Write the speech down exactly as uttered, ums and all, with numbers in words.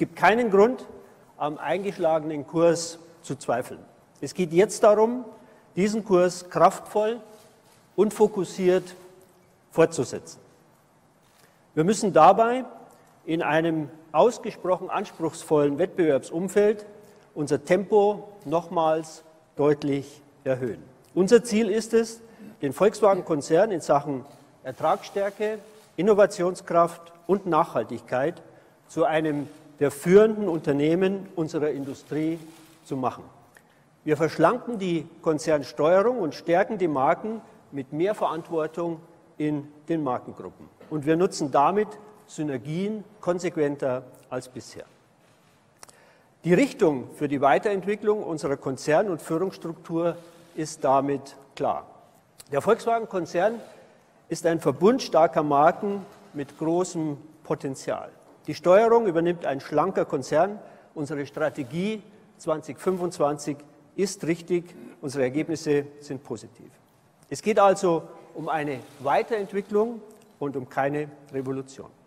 gibt keinen Grund, am eingeschlagenen Kurs zu zweifeln. Es geht jetzt darum, diesen Kurs kraftvoll und fokussiert fortzusetzen. Wir müssen dabei in einem ausgesprochen anspruchsvollen Wettbewerbsumfeld unser Tempo nochmals deutlich erhöhen. Unser Ziel ist es, den Volkswagen-Konzern in Sachen Ertragsstärke, Innovationskraft und Nachhaltigkeit zu einem der führenden Unternehmen unserer Industrie zu machen. Wir verschlanken die Konzernsteuerung und stärken die Marken mit mehr Verantwortung in den Markengruppen. Und wir nutzen damit Synergien konsequenter als bisher. Die Richtung für die Weiterentwicklung unserer Konzern- und Führungsstruktur ist damit klar. Der Volkswagen-Konzern ist ein Verbund starker Marken mit großem Potenzial. Die Steuerung übernimmt ein schlanker Konzern. Unsere Strategie zweitausendfünfundzwanzig ist richtig, unsere Ergebnisse sind positiv. Es geht also um eine Weiterentwicklung und um keine Revolution.